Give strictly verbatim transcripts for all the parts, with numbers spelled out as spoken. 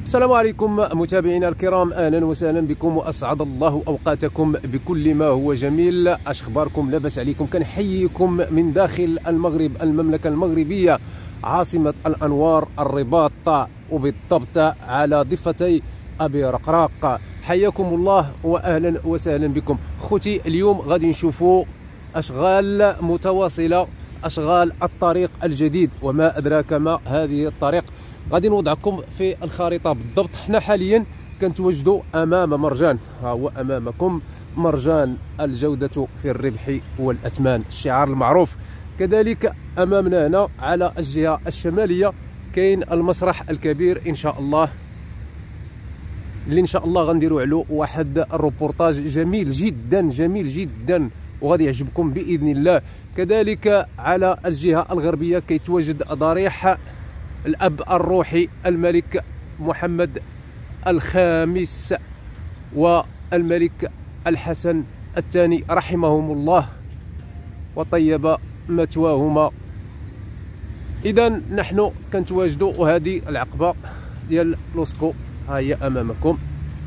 السلام عليكم متابعينا الكرام، اهلا وسهلا بكم واسعد الله اوقاتكم بكل ما هو جميل. اش اخباركم؟ لاباس عليكم؟ كنحييكم من داخل المغرب، المملكه المغربيه، عاصمه الانوار، الرباط، وبالضبط على ضفتي ابي رقراق. حياكم الله واهلا وسهلا بكم. خوتي، اليوم غادي نشوفوا اشغال متواصله، اشغال الطريق الجديد، وما ادراك ما هذه الطريق. غادي نوضعكم في الخريطه بالضبط. حنا حاليا كنتواجدوا امام مرجان، ها هو امامكم مرجان الجوده في الربح والاثمان، الشعار المعروف. كذلك امامنا هنا على الجهه الشماليه كاين المسرح الكبير ان شاء الله، اللي ان شاء الله غنديروا عليه واحد الروبورتاج جميل جدا جميل جدا وغادي يعجبكم باذن الله. كذلك على الجهه الغربيه كيتواجد ضريح الأب الروحي الملك محمد الخامس والملك الحسن الثاني رحمهم الله وطيب مثواهما. إذا نحن كنتواجدوا، وهذه العقبة ديال لوسكو ها هي أمامكم.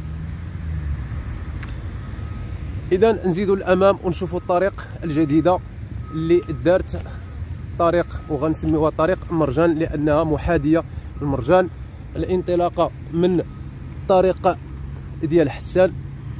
إذا نزيدوا الأمام ونشوفوا الطريق الجديدة اللي دارت، طريق وغنسميوها طريق مرجان لانها محاذيه للمرجان. الانطلاقه من طريق ديال حسان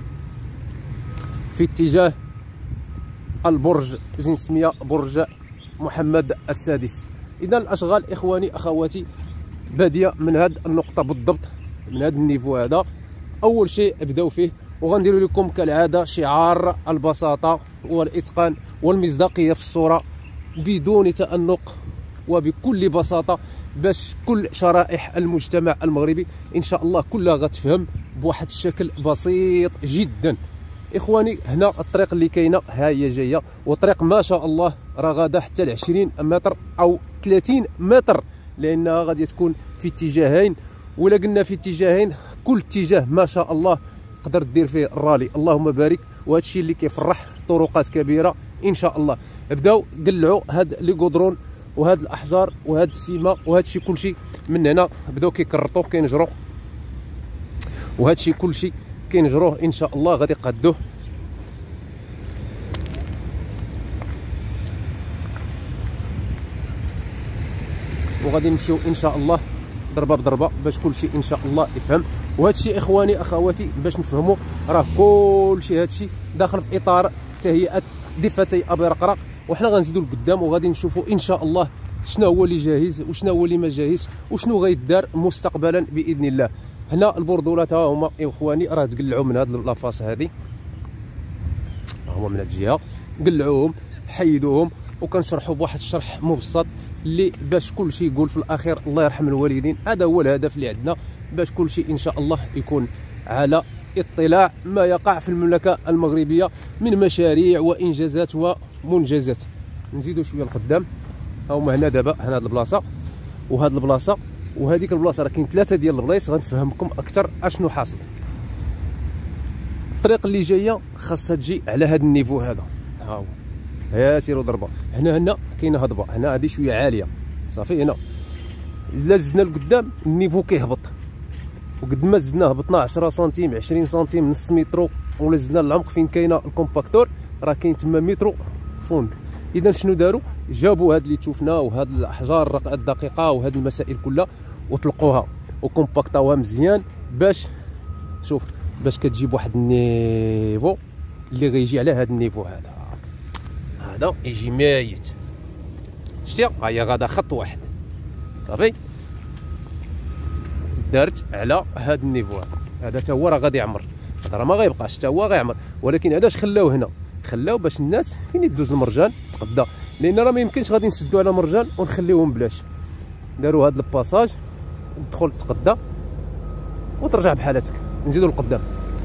في اتجاه البرج، زين سميه برج محمد السادس. اذا الاشغال اخواني اخواتي باديه من هذه النقطه بالضبط، من هذا النيفو هذا. اول شيء بداو فيه وغنديروا لكم كالعاده شعار البساطه والاتقان والمصداقيه في الصوره بدون تأنق وبكل بساطة، باش كل شرائح المجتمع المغربي إن شاء الله كلها غتفهم بواحد الشكل بسيط جدا. إخواني، هنا الطريق اللي كاينة ها هي جاية، وطريق ما شاء الله راه غادا حتى ل عشرين متر أو ثلاثين متر، لأنها غادي تكون في اتجاهين. ولا قلنا في اتجاهين، كل اتجاه ما شاء الله تقدر دير فيه الرالي، اللهم بارك. وهذا الشيء اللي كيفرح، طرقات كبيرة ان شاء الله. بداو قلعوا هاد لي غودرون وهاد الاحجار وهاد السيما وهاد الشيء كلشي من هنا، بداو كيكرطوا كينجروا، وهاد الشيء كلشي كينجروه ان شاء الله غادي يقادوه. وغادي نمشيو ان شاء الله ضربه بضربه باش كلشي ان شاء الله يفهم. وهذا الشيء اخواني اخواتي باش نفهموا راه كلشي هذا الشيء داخل في اطار تهيئه ضفتي ابي رقراق. وحنا غنزيدوا لقدام وغادي نشوفوا ان شاء الله شنو هو اللي جاهز وشنو هو اللي ما جاهز وشنو غيدار مستقبلا باذن الله. هنا البردولات ها هما اخواني راه تقلعوا من هذه لافاس، هذه هما من هذه الجهه قلعوهم حيدوهم، وكنشرحوا بواحد الشرح مبسط اللي باش كل شيء يقول في الاخير الله يرحم الوالدين. هذا هو الهدف اللي عندنا، باش كل شيء ان شاء الله يكون على اطلاع ما يقع في المملكه المغربيه من مشاريع وانجازات ومنجزات. نزيدوا شويه لقدام، ها هما هنا دابا هنا هاد البلاصه وهاد البلاصه وهذيك البلاصه، راه كاين ثلاثه ديال البلايص غنفهمكم اكثر اشنو حاصل. الطريق اللي جايه خاصها تجي على هذا النيفو هذا، ها هو ها سيروا ضربه. هنا هنا كاينه هضبه، هنا هذه شويه عاليه صافي. هنا الا زدنا لقدام النيفو كيهبط، وقد ما زدنا هبطنا عشرة سنتيم عشرين سنتيم نص مترو، ولا زدنا العمق فين كاينه الكومباكتور راه كاين تما مترو فوند. اذا شنو داروا؟ جابوا هاد اللي تشوفنا وهاد الاحجار الدقيقه وهاد المسائل كلها وطلقوها وكومباكتاوها مزيان، باش شوف باش كتجيب واحد النيفو اللي غيجي على هاد النيفو هذا، هذا يجي مايت. شتي ها هي غادا خط واحد صافي دارت على هذا النيفو هذا. هذا حتى هو راه غادي يعمر، هذا راه ما غيبقاش حتى هو غيعمر. ولكن علاش خلاوه هنا؟ خلاو باش الناس فين يدوز المرجان تقدا، لان راه ما يمكنش غادي نسدوا على مرجان ونخليوهم بلاش. داروا هذا الباساج، تدخل تقدا وترجع بحالتك. نزيدوا لقدام.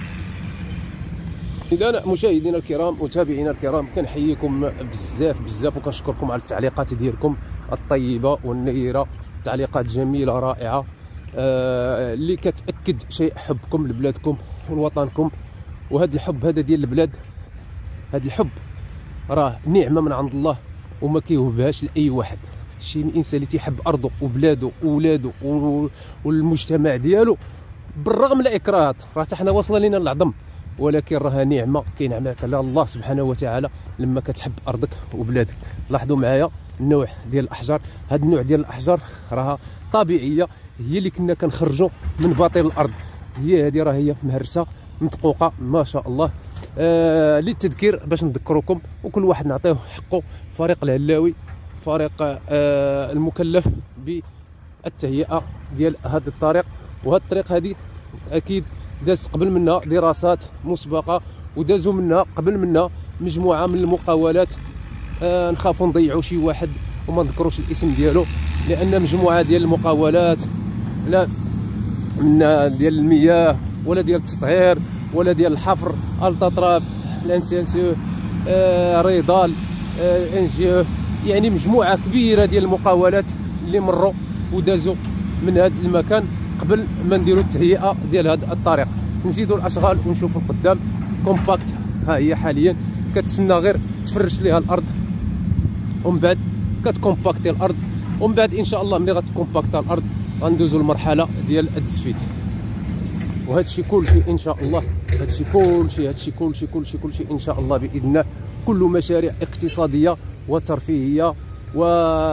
اذا مشاهدينا الكرام متابعينا الكرام كنحييكم بزاف بزاف وكنشكركم على التعليقات ديالكم الطيبه والنيره، تعليقات جميله رائعه آه اللي كتاكد شيء حبكم لبلادكم ولوطنكم. وهذا الحب هذا ديال البلاد، هذا الحب راه نعمه من عند الله وما كيوهبهاش لاي واحد. شي الانسان اللي تيحب ارضه وبلاده وولادو والمجتمع ديالو بالرغم من الاكراهات، راه حتى حنا واصله لينا العظم، ولكن راها نعمه كينعمك على الله سبحانه وتعالى لما كتحب ارضك وبلادك. لاحظوا معايا النوع ديال الاحجار، هذا النوع ديال الاحجار راها طبيعيه، هي اللي كنا كنخرجوا من باطن الارض، هي هذه راه هي مهرسه مدقوقه ما شاء الله. آه للتذكير باش نذكركم وكل واحد نعطيه حقه، فريق الهلاوي فريق آه المكلف بالتهيئه ديال هذا الطريق، وهذا الطريق هذه اكيد دازت قبل منها دراسات مسبقه، ودازوا منها قبل منها مجموعه من المقاولات. آه نخافوا نضيعوا شي واحد وما نذكروش الاسم ديالو، لان مجموعه ديال المقاولات لا من ديال المياه ولا ديال التطهير ولا ديال الحفر، التطراف، لانسانسو، آه ريضال، آه انجيو، يعني مجموعه كبيره ديال المقاولات اللي مروا ودازوا من هذا المكان قبل ما نديروا التهيئه ديال هذا الطريق. نزيدوا الاشغال ونشوفوا القدام كومباكت. ها هي حاليا كتسنى غير تفرش ليها الارض، ومن بعد كتكومباكتي الارض، ومن بعد ان شاء الله ملي غتكومباكتا الارض غندوزوا المرحله ديال التسفيت. وهذا الشيء كلشي ان شاء الله، هذا الشيء كلشي هذا الشيء كلشي كلشي كلشي ان شاء الله باذن الله كله مشاريع اقتصاديه وترفيهيه و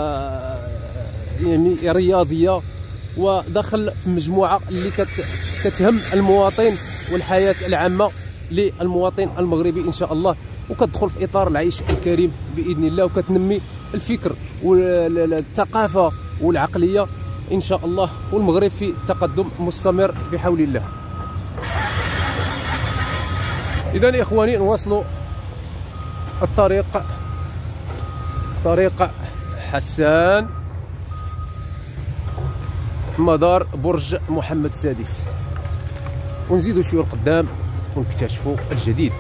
يعني رياضيه، ودخل في مجموعه اللي كت... كتهم المواطن والحياه العامه للمواطن المغربي ان شاء الله، وكتدخل في اطار العيش الكريم باذن الله، وكتنمي الفكر والثقافه والعقليه ان شاء الله، والمغرب في تقدم مستمر بحول الله. اذا اخواني نواصلوا الطريق، طريق حسان مدار برج محمد السادس، ونزيدوا شويه لقدام ونكتشفوا الجديد.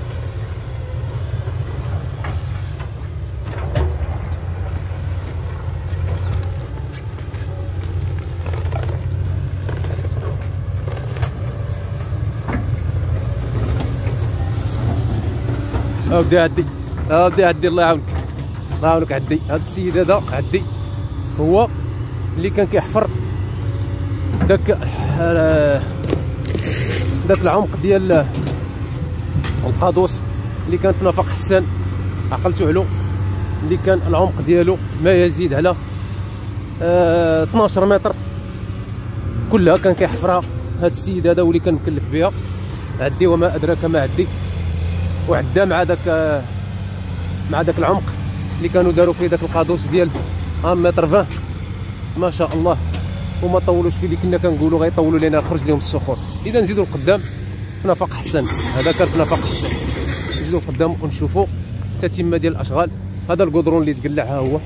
اودي عدي اودي عدي الله يعاونك الله يعاونك عدي. هذا السيد هذا عدي هو اللي كان كيحفر داك داك العمق ديال القادوس اللي كان في نفق حسان، عقلتو علو، اللي كان العمق ديالو ما يزيد على اه اثناش متر، كلها كان كيحفرها هذا السيد هذا، واللي كان مكلف بها. عدي وما ادراك ما عدي، وعدا مع داك مع داك العمق اللي كانوا داروا فيه داك القادوس ديال واحد متر عشرين ما شاء الله، وما طولوش فيه اللي كنا كنقولوا غيطولوا لنا خرج لهم الصخور. اذا نزيدوا القدام في نفق حسان، هذا كان في نفق حسان. نزيدوا القدام ونشوفوا التتمه ديال الاشغال. هذا القدرون اللي تقلع ها هو،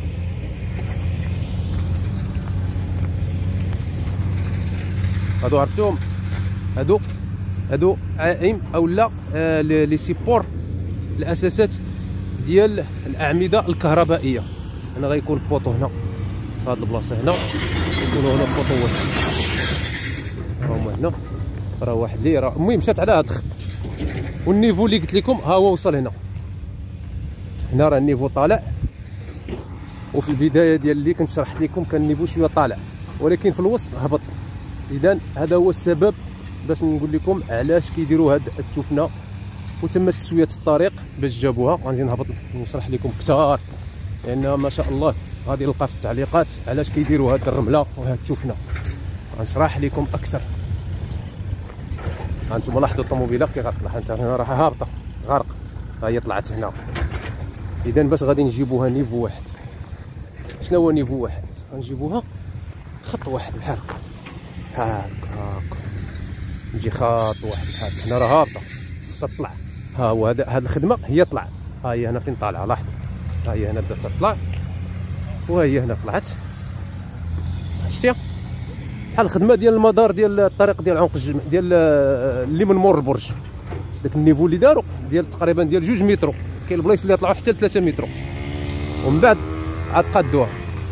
هادو عرفتوهم، هادو هادو عائم او لا آه لي سيبور الاساسات ديال الاعمده الكهربائيه. هنا غيكون بوطو هنا في هاد البلاصه، هنا يكونوا هنا بوطوات، هما هنا راه واحد لي راه المهم مشات على هاد الخط. والنيفو اللي قلت لكم ها هو وصل هنا، هنا راه النيفو طالع، وفي البدايه ديال اللي كنت شرحت لكم كان النيفو شويه طالع، ولكن في الوسط هبط. اذا هذا هو السبب باش نقول لكم علاش كيديروا هاد التفنه وتم تسويه الطريق باش جابوها. غادي نهبط نشرح لكم كثار، لان ما شاء الله غادي نلقى في التعليقات علاش كيديروا هاد الرمله وهاد التفنه، غنشرح لكم اكثر. هانتوما لاحظوا الطوموبيله كي غتطلع، انت هنا راه هابطه غارق، ها هي طلعت هنا. اذا باش غادي نجيبوها نيفو واحد، شنو هو نيفو واحد؟ غنجيبوها خط واحد بحال هكا، هاك هاك نجي خط واحد بحال هكا. هنا راه هابطه خصها تطلع، ها هو هذا هاد الخدمه هي طلع، ها هي هنا فين طالعه، لاحظوا ها هي هنا بدات تطلع، وها هي هنا طلعت. شتي بحال الخدمه ديال المدار ديال الطريق ديال عنق الجم... ديال اللي من مور البرج، داك النيفو اللي داروا ديال تقريبا ديال جوج مترو، كاين البلايص اللي طلعوا حتى ثلاثة مترو، ومن بعد عاد قادوها.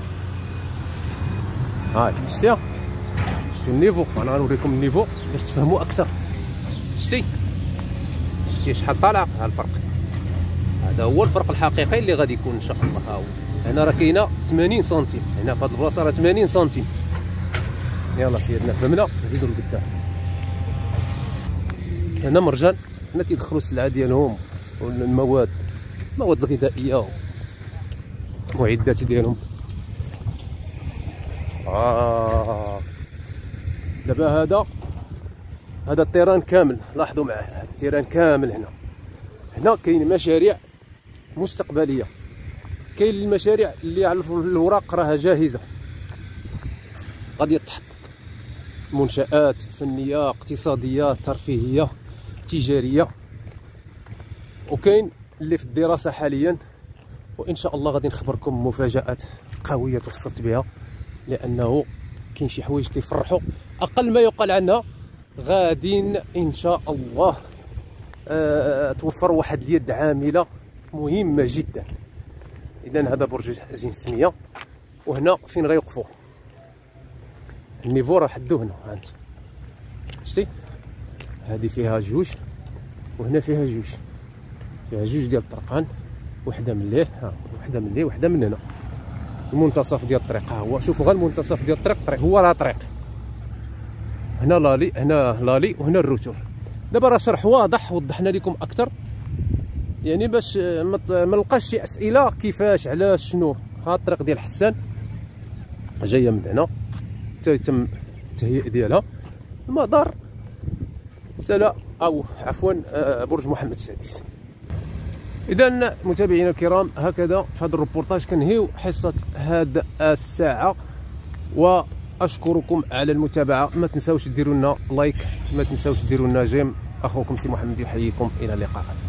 هاي شتي شتي النيفو، انا غنوريكم النيفو باش تفهموا اكثر. شتي شتي شحال طالع، ها الفرق، هذا هو الفرق الحقيقي اللي غادي يكون ان شاء الله. ها هو هنا راه كاينه ثمانين سنتيم، هنا في هذه البلاصه راه ثمانين سنتيم، يلا سيدنا فهمنا، نزيدو لقدام. هنا مرجان، هنا كيدخلوا السلعه ديالهم والمواد المواد الغذائيه المعدات ديالهم. آه دابا هذا هذا التيران كامل، لاحظوا معايا هذا التيران كامل. هنا هنا كاين مشاريع مستقبليه، كاين المشاريع اللي على الوراق راها جاهزه غادي تحط، منشآت فنيه اقتصاديه ترفيهيه تجاريه، وكاين اللي في الدراسه حاليا. وان شاء الله غادي نخبركم مفاجات قويه توصلت بها، لانه كاين شي حوايج كيفرحوا. اقل ما يقال عنها غادي ان شاء الله أه توفر واحد اليد عامله مهمه جدا. اذا هذا برج زين السميه، وهنا فين غيوقفوا النيفو راه حدو هنا. ها انت شتي هذه فيها جوج وهنا فيها جوج، فيها جوج ديال الطرقان، وحده من ليه ها وحده من ليه وحده من هنا. المنتصف ديال الطريق ها هو، شوفوا غير المنتصف ديال الطريق، الطريق هو راه طريق. هنا لالي، هنا لالي، وهنا الروتور. دابا راه شرح واضح، وضحنا لكم اكثر يعني باش ما نلقاش شي اسئله كيفاش علاش شنو. ها الطريق ديال حسان جايه من هنا تيتم التهيئ ديالها. المدار سلا او عفوا برج محمد السادس. اذا متابعينا الكرام، هكذا في هذا الروبورتاج كنهيو حصه هذه الساعه، واشكركم على المتابعه. ما تنساوش ديروا لنا لايك، ما تنساوش ديروا لنا جيم. اخوكم سي محمد يحييكم، الى اللقاء.